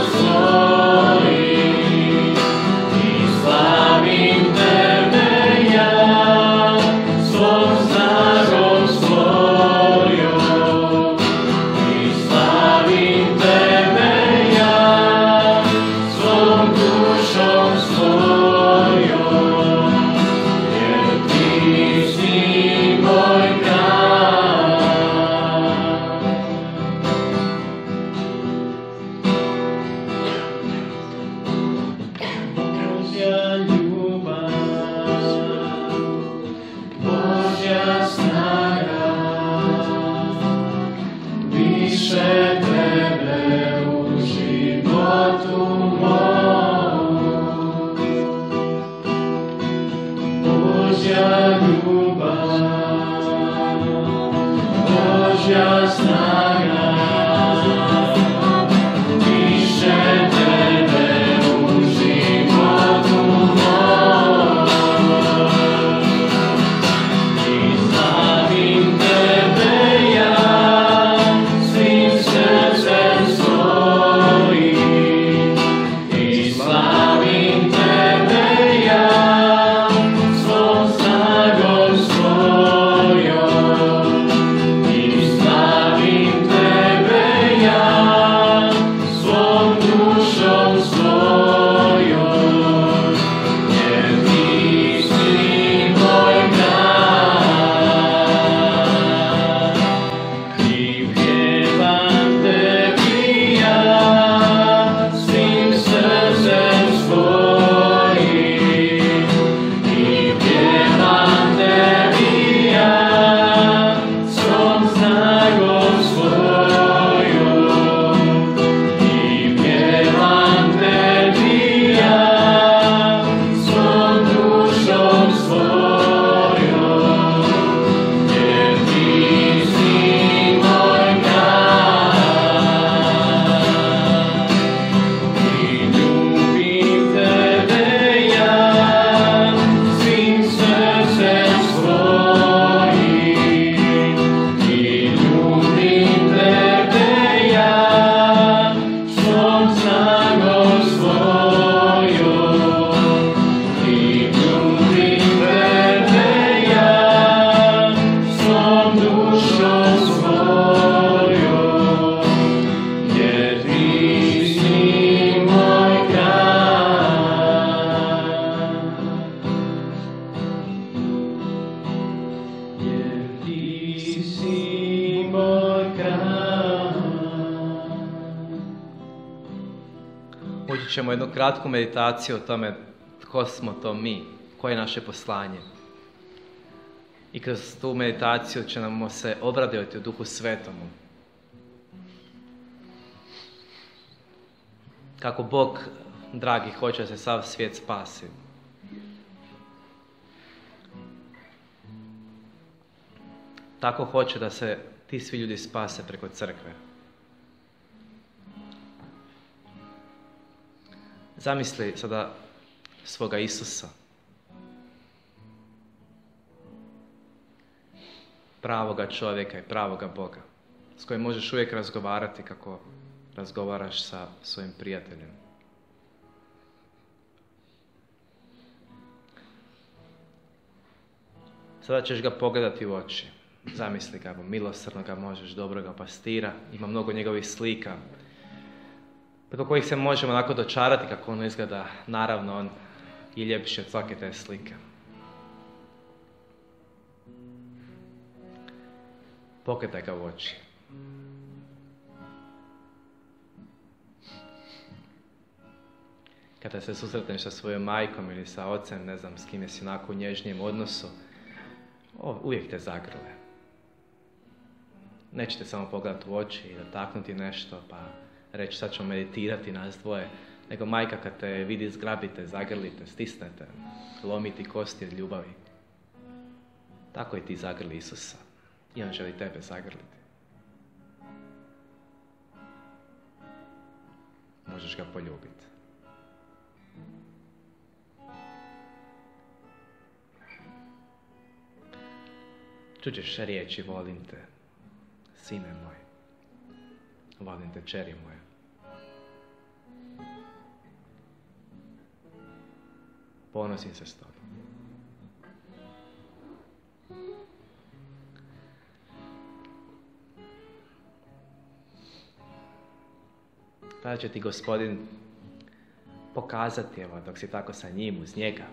svojim. I slavim tebe ja svom snagom svojom. I slavim tebe ja svom dušom svojom, jer ti si moj grad. Božja ljubav, Božja snaga, više tebe u životu mom. Božja ljubav, Božja snaga, više tebe u životu mom. I slavim tebe ja svim srcem svojim. I slavim tebe ja svom snagom svojom. I slavim Učit ćemo jednu kratku meditaciju o tome tko smo to mi, koje je naše poslanje. I kroz tu meditaciju će nam se obradovati u Duhu Svetomu. Kako Bog, dragi, hoće da se sav svijet spasi. Tako hoće da se ti svi ljudi spase preko crkve. Zamisli sada svoga Isusa. Pravoga čovjeka i pravoga Boga. S kojim možeš uvijek razgovarati kako razgovaraš sa svojim prijateljem. Sada ćeš ga pogledati u oči. Zamisli ga, milosrdnoga možeš, dobroga pastira. Ima mnogo njegovih slika preko kojih se možemo onako dočarati kako on izgleda. Naravno, on je ljepši od svake te slike. Pogledaj ga u oči. Kada se susretneš sa svojom majkom ili sa ocem, ne znam s kime si onako u nježnijem odnosu, o, uvijek te zagrle. Nećete samo pogledati u oči i dotaknuti nešto, pa reći sad ćemo meditirati nas dvoje, nego majka kad te vidi zgrabite, zagrlite, stisnete, lomiti kosti od ljubavi. Tako i ti zagrli Isusa i on želi tebe zagrliti. Možeš ga poljubiti. Čućeš riječi, volim te, sine moj, volim te, čeri moja. Ponosim se s tobom. Tada će ti Gospodin pokazati, evo, dok si tako sa njim, uz njega.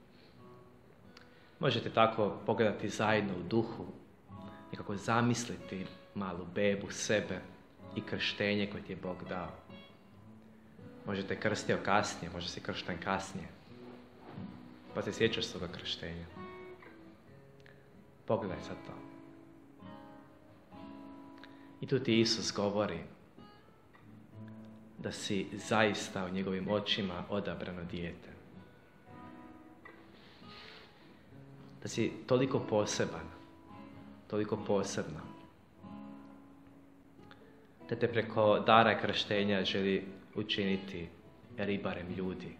Možete tako pogledati zajedno u duhu, nekako zamisliti malu bebu, sebe i krštenje koje ti je Bog dao. Možete krstio kasnije, može si kršten kasnije. Pa se sjećaš svoga krštenja. Pogledaj sad to. I tu ti Isus govori da si zaista u njegovim očima odabrano dijete. Da si toliko poseban, toliko posebna. Da te preko dara krštenja želi učiniti ribarem ljudi.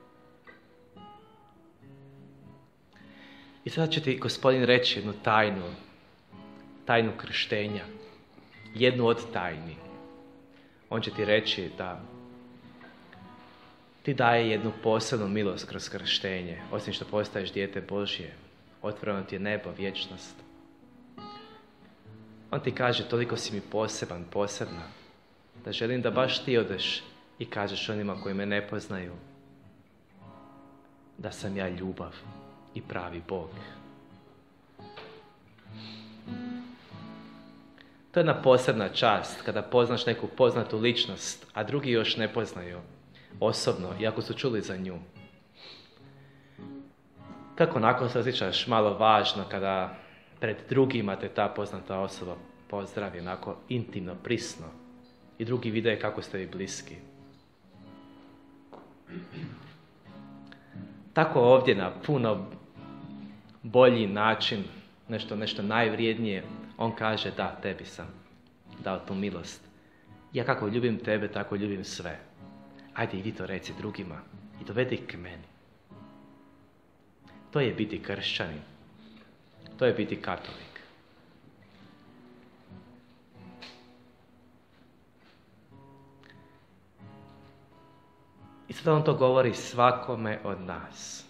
I sada će ti Gospodin reći jednu tajnu, tajnu krštenja, jednu od tajni. On će ti reći da ti daje jednu posebnu milost kroz krštenje, osim što postaješ dijete Božje, otvoreno ti je nebo, vječnost. On ti kaže, toliko si mi poseban, posebna, da želim da baš ti odeš i kažeš onima koji me ne poznaju da sam ja ljubav i pravi Bog. To je jedna posebna čast kada poznaš neku poznatu ličnost, a drugi još ne poznaju osobno, iako su čuli za nju. Kako nakon se osjećaš malo važno kada pred drugima te ta poznata osoba pozdravi, onako intimno, prisno, i drugi vide kako ste vi bliski. Tako ovdje na puno bolji način, nešto, nešto najvrijednije, on kaže da, tebi sam dao tu milost. Ja kako ljubim tebe, tako ljubim sve. Ajde, idi to reci drugima i dovedi ih k meni. To je biti kršćanin. To je biti katolik. I sada on to govori svakome od nas.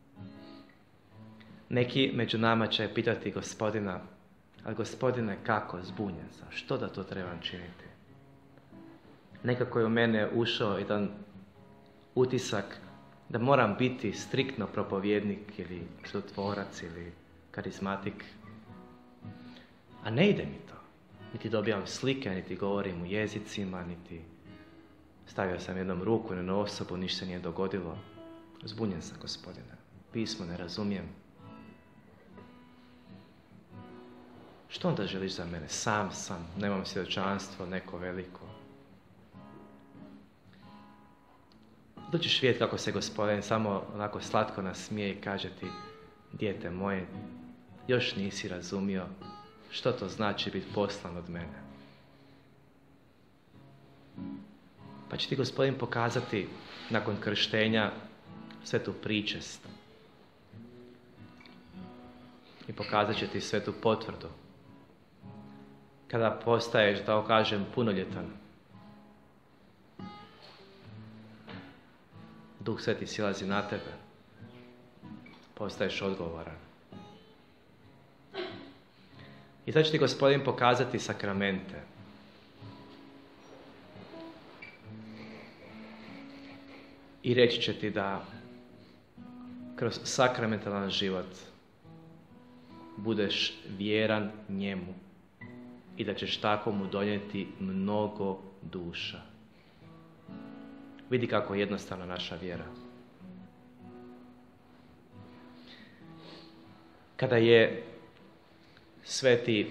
Neki među nama će pitati Gospodina, ali Gospodine, kako, zbunjen sam, što da to trebam činiti? Nekako je u mene ušao jedan utisak da moram biti striktno propovjednik ili čudotvorac ili karizmatik. A ne ide mi to. Niti dobijam slike, niti govorim u jezicima, niti Stavio sam jednom ruku na osobu, ništa se nije dogodilo. Zbunjen sam, Gospodine. Pismo ne razumijem. Što onda želiš za mene? Sam sam, nemam svjedočanstvo, neko veliko. Da ćeš vidjeti kako se Gospodin samo onako slatko nasmije i kaže ti: dijete moje, još nisi razumio što to znači biti poslan od mene. Pa će ti Gospodin pokazati nakon krštenja svetu pričest. I pokazat će ti svetu potvrdu. Kada postaješ, da tako kažem, punoljetan, Duh Sveti silazi na tebe. Postaješ odgovoran. I sad će ti Gospodin pokazati sakramente. I reći će ti da kroz sakramentalan život budeš vjeran njemu i da ćeš tako mu donijeti mnogo duša. Vidi kako je jednostavna naša vjera. Kada je sveti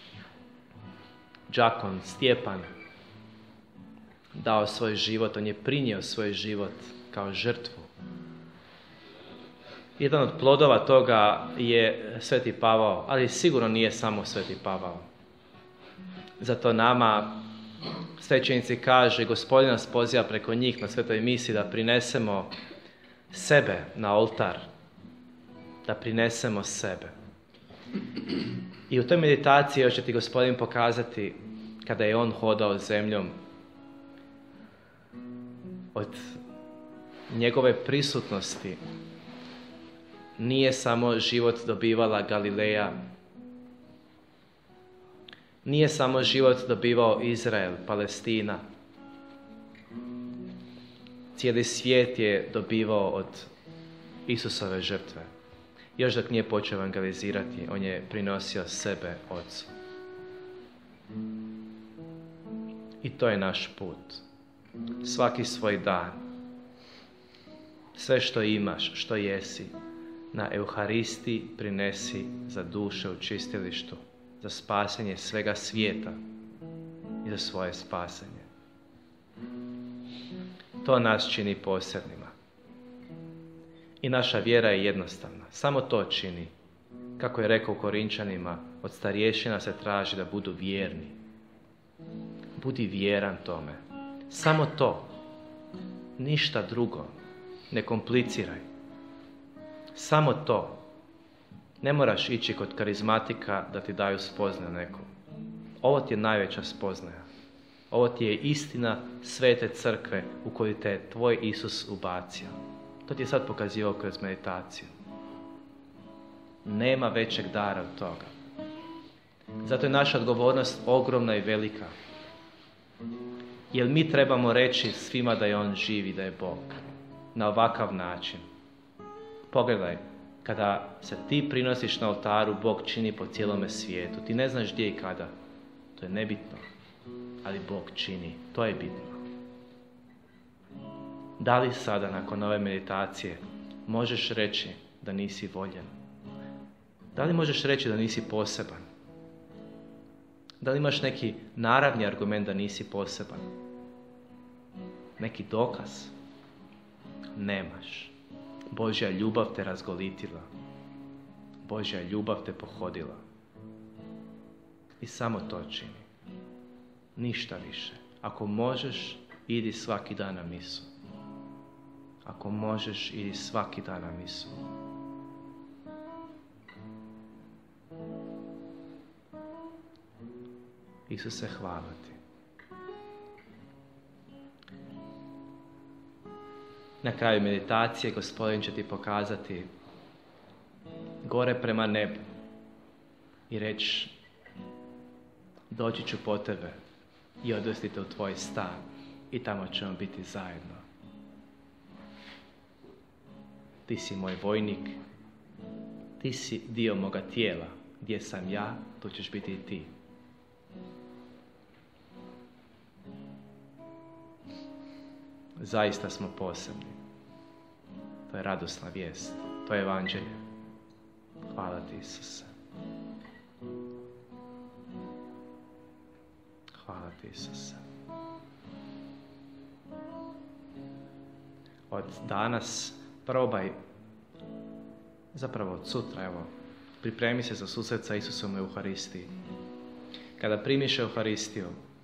đakon Stjepan dao svoj život, on je prinio svoj život kao žrtvu. Jedan od plodova toga je sveti Pavao, ali sigurno nije samo sveti Pavao. Zato nama svećenici kaže, Gospodin nas poziva preko njih na svetoj misi da prinesemo sebe na oltar, da prinesemo sebe. I u toj meditaciji još će ti Gospodin pokazati kada je on hodao zemljom, od njegove prisutnosti nije samo život dobivala Galileja, nije samo život dobivao Izrael, Palestina. Cijeli svijet je dobivao od Isusove žrtve. Još dok nije počeo evangelizirati, on je prinosio sebe Otcu. I to je naš put. Svaki svoj dan, sve što imaš, što jesi, na Euharistiji prinesi za duše u čistilištu, za spasenje svega svijeta i za svoje spasenje. To nas čini posebnima. I naša vjera je jednostavna. Samo to čini. Kako je rekao Korinčanima, od starješina se traži da budu vjerni. Budi vjeran tome. Samo to. Ništa drugo. Ne kompliciraj. Samo to. Ne moraš ići kod karizmatika da ti daju spoznaju neku. Ovo ti je najveća spoznaja. Ovo ti je istina svete crkve u koju te je tvoj Isus ubacio. To ti je sad pokazivao kroz meditaciju. Nema većeg dara od toga. Zato je naša odgovornost ogromna i velika. Jer mi trebamo reći svima da je on živ i da je Bog. Na ovakav način. Pogledaj, kada se ti prinosiš na oltaru, Bog čini po cijelome svijetu. Ti ne znaš gdje i kada. To je nebitno. Ali Bog čini. To je bitno. Da li sada, nakon ove meditacije, možeš reći da nisi voljen? Da li možeš reći da nisi poseban? Da li imaš neki naravni argument da nisi poseban? Neki dokaz? Nemaš. Božja ljubav te razgolitila. Božja ljubav te pohodila. I samo to čini. Ništa više. Ako možeš, idi svaki dan na misu. Ako možeš, idi svaki dan na misu. Isuse, hvala ti. Na kraju meditacije Gospodin će ti pokazati gore prema nebu i reći: doći ću po tebe i odvesti te u tvoj stan i tamo ćemo biti zajedno. Ti si moj vojnik, ti si dio moga tijela, gdje sam ja, tu ćeš biti i ti. Zaista smo posebni. To je radosna vijest. To je evanđelje. Hvala ti, Isuse. Hvala ti, Isuse. Od danas probaj, zapravo od sutra, evo, pripremi se za susret sa Isusom u Euharistiji. Kada primiš Euharistiju,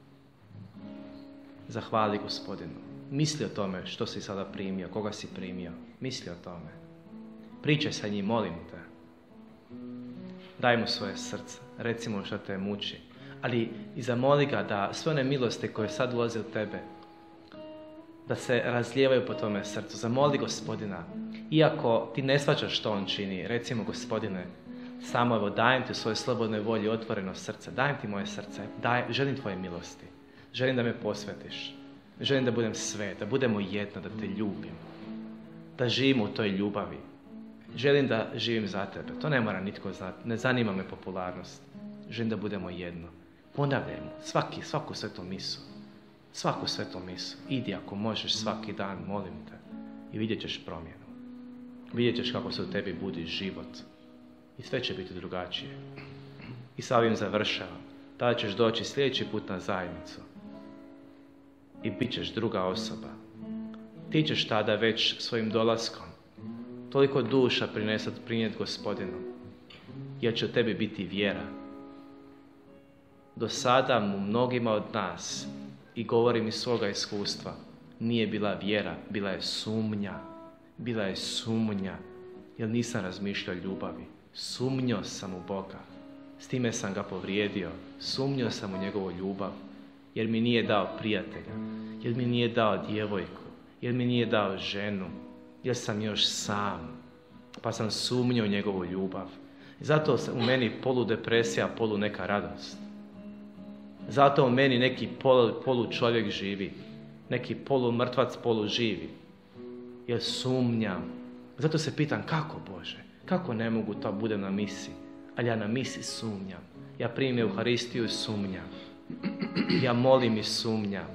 zahvali Gospodinu. Misli o tome što si sada primio, koga si primio. Misli o tome. Pričaj sa njim, molim te. Daj mu svoje srce, reci mu što te muči. Ali i zamoli ga da sve one milosti koje sad ulaze u tebe, da se razlijevaju po tome srcu. Zamoli Gospodina. Iako ti ne shvaćaš što on čini, recimo Gospodine, samo evo dajem ti u svojoj slobodnoj volji otvoreno srce. Dajem ti moje srce. Daj, želim tvoje milosti. Želim da me posvetiš. Želim da budem sve, da budemo jedno, da te ljubim. Da živim u toj ljubavi. Želim da živim za tebe. To ne mora nitko znati. Ne zanima me popularnost. Želim da budemo jedno. Ponavljaj mu svaki, svaku svetu misu. Svaku svetu misu. Idi ako možeš svaki dan, molim te. I vidjet ćeš promjenu. Vidjet ćeš kako se u tebi budi život. I sve će biti drugačije. I sa ovim završavam. Tada ćeš doći sljedeći put na zajednicu. I bit ćeš druga osoba. Ti ćeš tada već svojim dolaskom toliko duša prinesati prinijet Gospodinu. Jer će u tebi biti vjera. Do sada mu mnogima od nas, i govorim iz svoga iskustva, nije bila vjera, bila je sumnja. Bila je sumnja, jer nisam razmišljao o ljubavi. Sumnjao sam u Boga. S time sam ga povrijedio. Sumnjao sam u njegovu ljubav, jer mi nije dao prijatelja, jer mi nije dao djevojku, jer mi nije dao ženu, jer sam još sam, pa sam sumnjao u njegovu ljubav. Zato u meni polu depresija, polu neka radost. Zato u meni neki polu, polu čovjek živi, neki polu mrtvac, polu živi, jer sumnjam. Zato se pitam kako, Bože, kako ne mogu to budem na misi, ali ja na misi sumnjam. Ja primim Euharistiju i sumnjam. Ja molim i sumnjam.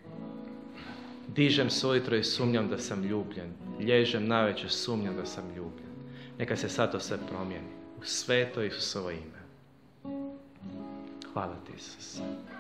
Dižem se ujutro i sumnjam da sam ljubljen. Lježem navečer, sumnjam da sam ljubljen. Neka se sad to sve promijeni. U sveto Isusovo ime. Hvala ti, Isuse.